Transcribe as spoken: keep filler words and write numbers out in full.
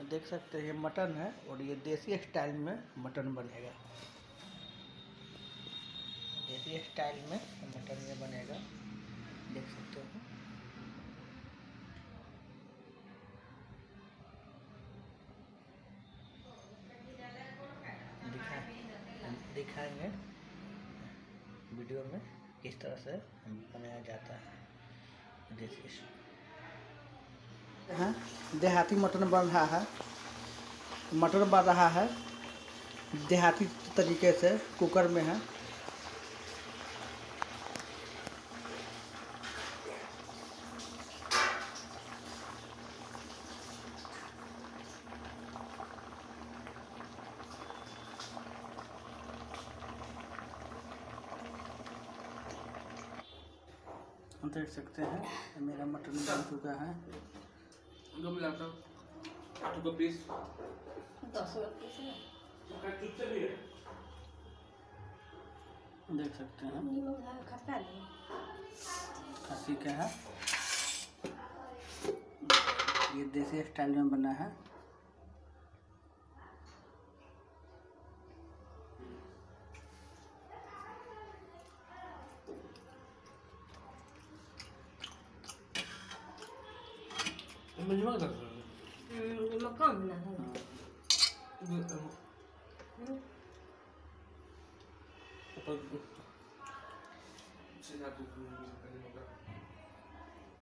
देख सकते हैं ये मटन है और ये देसी स्टाइल में मटन बनेगा। देसी स्टाइल में मटन ये बनेगा, देख सकते हो। दिखा दिखाएंगे वीडियो में किस तरह से बनाया जाता है। देसी हाँ, देहाती मटन बन रहा है। मटन बन रहा है देहाती तरीके से, कुकर में है। देख सकते हैं मेरा मटन बन चुका है। दो मिलाता हूँ दो पीस दस पीस है। देख सकते हैं खस्सी का है, ये देसी स्टाइल में बना है। मकान बना है।